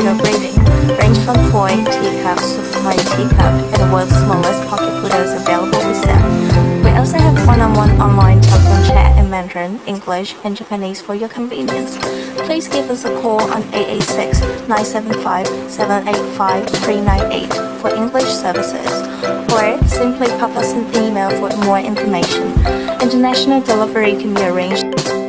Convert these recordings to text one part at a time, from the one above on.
your breathing. Range from toy teacups to tiny teacup, and the world's smallest pocket Buddha is available for sale. We also have one-on-one online telephone chat in Mandarin, English, and Japanese for your convenience. Please give us a call on 886-975-785-398 for English services, or simply pop us an email for more information. International delivery can be arranged.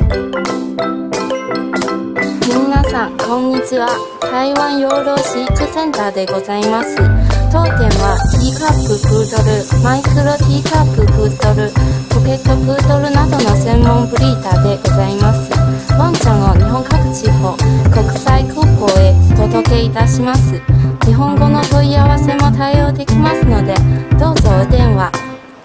皆さんこんにちは。台湾養老飼育センターでございます。当店はティーカッププードル、マイクロティーカッププードル、ポケットプードルなどの専門ブリーダーでございます。ワンちゃんを日本各地方、国際空港へお届けいたします。日本語の問い合わせも対応できますので、どうぞお電話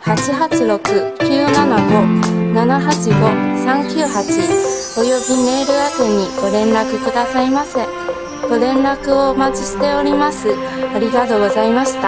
886-975-785-398 およびメール宛てにご連絡くださいませ。ご連絡をお待ちしております。ありがとうございました。